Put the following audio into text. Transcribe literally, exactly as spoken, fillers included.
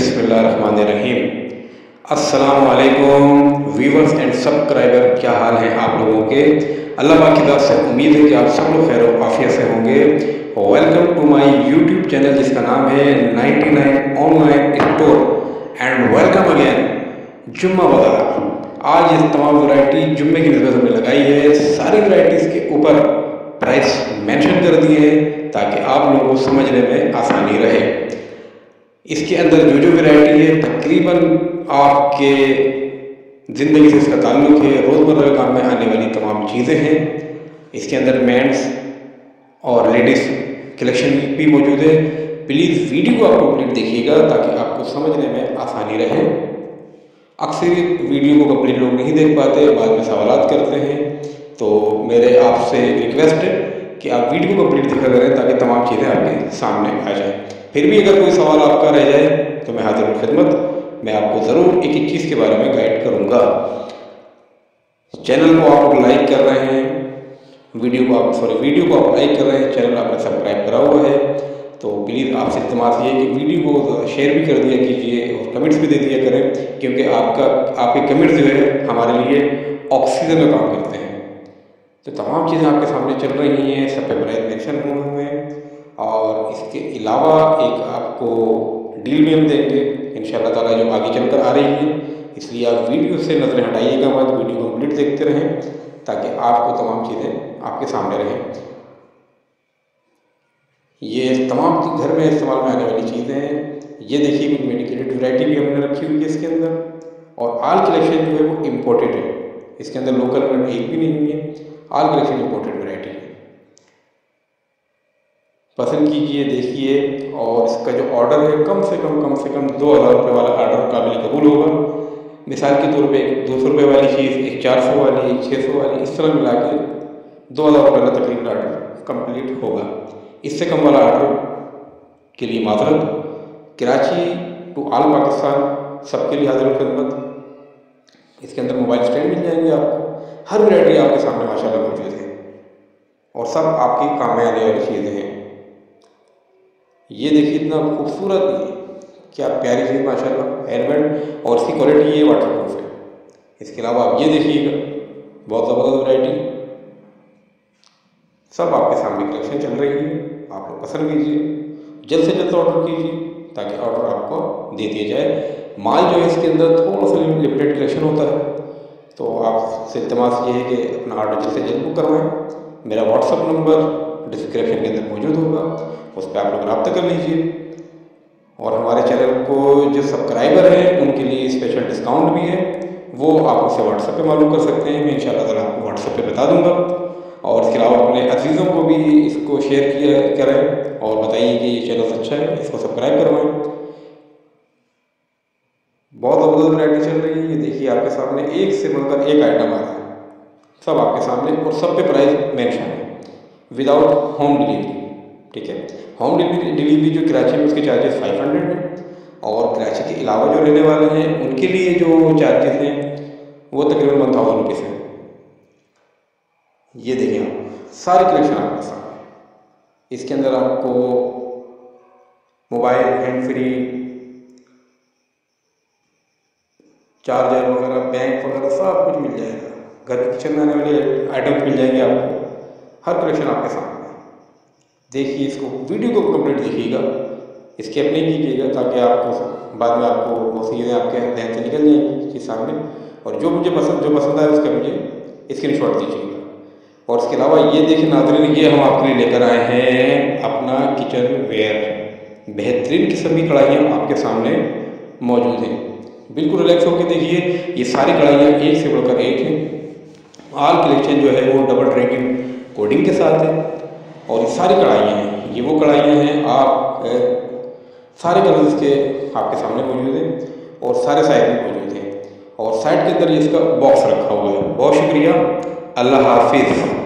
बिस्मिल्लाहिर्रहमानिर्रहीम। अस्सलाम वालेकुम व्यूवर्स एंड सब्सक्राइबर, क्या हाल है आप लोगों के। अल्लाह पाक की तरफ से उम्मीद है कि आप सब लोग खैर आफियत से होंगे। Welcome to my YouTube channel जिसका नाम है ninety nine online store and welcome again Jumma Bazaar. आज इस तमाम वैरायटी जुम्मे की नज़र हमने लगाई है। सारी वैरायटीज़ के ऊपर प्राइस मेंशन कर दिए हैं ताकि आप लोगों को समझने में आसानी रहे। इसके अंदर जो जो वैरायटी है तकरीबन आपके ज़िंदगी से इसका ताल्लुक़ है, रोज़मर्रा के काम में आने वाली तमाम चीज़ें हैं। इसके अंदर मेंस और लेडीज़ कलेक्शन भी मौजूद है। प्लीज़ वीडियो को आप कंप्लीट देखिएगा ताकि आपको समझने में आसानी रहे। अक्सर वीडियो को कंप्लीट लोग नहीं देख पाते, बाद में सवालात करते हैं, तो मेरे आपसे रिक्वेस्ट है कि आप वीडियो को कंप्लीट देखा करें ताकि तमाम चीज़ें आपके सामने आ जाएं। फिर भी अगर कोई सवाल आपका रह जाए तो मैं हाजिर खिदमत मैं आपको ज़रूर एक एक चीज़ के बारे में गाइड करूँगा। चैनल को आप लाइक कर रहे हैं, वीडियो को आप सॉरी वीडियो को आप लाइक कर रहे हैं, चैनल आपने सब्सक्राइब करा हुआ है, तो प्लीज़ आपसे इल्तिमास ये है कि वीडियो को शेयर भी कर दिया कीजिए और कमेंट्स भी दे दिया करें, क्योंकि आपका आपके कमेंट्स जो है हमारे लिए ऑक्सीजन का काम करते हैं। तो तमाम चीज़ें आपके सामने चल रही हैं, सब पे प्राइस मेंशन हुए हैं और इसके अलावा एक आपको डील भी हम देंगे इंशाअल्लाह ताला जो आगे चलकर आ रही है। इसलिए आप वीडियो से नज़रें हटाइएगा मत, वीडियो कंप्लीट देखते रहें ताकि आपको तमाम चीज़ें आपके सामने रहें। ये तमाम घर में इस्तेमाल में आने वाली चीज़ें हैं। ये देखिए कुछ मेडिकेटेड वैरायटी भी हमने रखी हुई है इसके अंदर, और आल कलेक्शन जो है वो इम्पोर्टेड है। इसके अंदर लोकल में एक भी नहीं है, आल कलेक्शन इम्पोर्टेड वैरायटी है। पसंद कीजिए, देखिए, और इसका जो ऑर्डर है कम से कम कम से कम दो हज़ार रुपये वाला ऑर्डर काबिल कबूल होगा। मिसाल के तौर पे एक दो सौ रुपये वाली चीज़, एक चार सौ वाली, एक छः सौ वाली, इस तरह मिला के दो हज़ार रुपये का तकरीबन ऑर्डर कंप्लीट होगा। इससे कम वाला ऑर्डर के लिए माजरत। कराची टू आल पाकिस्तान सबके लिए हाजिर खिदमत। इसके अंदर मोबाइल स्टैंड मिल जाएंगे आपको, हर वैरायटी आपके सामने माशाल्लाह मौजूद है और सब आपकी काम में आने वाली चीज़ें हैं। ये देखिए इतना खूबसूरत, क्या प्यारी चीज़ माशाल्लाह, हैंडमेड, और इसकी क्वालिटी ये वाटरप्रूफ है। इसके अलावा आप ये देखिएगा बहुत ज़बरदस्त वैरायटी, सब आपके सामने कलेक्शन चल रही है। आप लोग पसंद कीजिए, जल्द से जल्द ऑर्डर कीजिए ताकि ऑर्डर आपको दे दिया जाए। माल जो है इसके अंदर थोड़ा सा लिमिटेड कलेक्शन होता है, तो आपसे इल्तिमास ये है कि अपना ऑर्डर जल्द से जल्द बुक करवाएँ। मेरा व्हाट्सअप नंबर डिस्क्रिप्शन के अंदर मौजूद होगा, उस पर आप लोग रब्ता कर लीजिए। और हमारे चैनल को जो सब्सक्राइबर हैं उनके लिए स्पेशल डिस्काउंट भी है, वो आप मुझसे व्हाट्सएप पे मालूम कर सकते हैं। मैं इंशाअल्लाह ताला आपको व्हाट्सएप पे बता दूंगा। और इसके अलावा अपने अजीज़ों को भी इसको शेयर किया करें और बताइए कि ये चैनल अच्छा है, इसको सब्सक्राइब करवाएँ। बहुत ज़बरदस्त वैरायटी चल रही है। ये देखिए आपके सामने एक से बढ़कर एक आइटम आ रहा है, सब आपके सामने, और सब पे प्राइस मेंशन है विदाउट होम डिलीवरी। ठीक है, होम डिलीवरी डिलीवरी जो कराची में उसके चार्जेस फाइव हंड्रेड हैं, और कराची के अलावा जो रहने वाले हैं उनके लिए जो चार्जेस हैं वो तकरीबन वन थाउजेंड रुपीज़ हैं। ये देखिए आप सारी कलेक्शन आपके सामने। इसके अंदर आपको मोबाइल हैंड फ्री, चार्जर वगैरह, बैंक वगैरह सब कुछ मिल जाएगा। घर के किचन में आने वाले आइटम्स मिल जाएंगे आपको, हर कलेक्शन आपके सामने। देखिए इसको, वीडियो को कंप्लीट देखिएगा, स्किप नहीं कीजिएगा ताकि आपको बाद में आपको वो चीज़ें आपके ध्यान से निकल जाएंगी चीज़ सामने। और जो मुझे पसंद जो पसंद आए उसका मुझे स्क्रीनशॉट दीजिएगा। और इसके अलावा ये देखिए नाज़रीन, ये हम आपके लिए लेकर आए हैं अपना किचन वेयर। बेहतरीन किस्म की कढ़ाइयाँ आपके सामने मौजूद हैं। बिल्कुल रिलैक्स होकर देखिए, ये सारी कढ़ाइयाँ एक से बढ़कर एक हैं। आल कलेक्शन जो है वो डबल ड्रैगन कोडिंग के साथ है, और ये सारी कढ़ाइयाँ हैं, ये वो कढ़ाइयाँ हैं आप ए, सारे कलर्स के आपके सामने मौजूद हैं और सारे साइज में मौजूद हैं। और साइड के अंदर इसका बॉक्स रखा हुआ है। बहुत शुक्रिया, अल्लाह हाफिज़।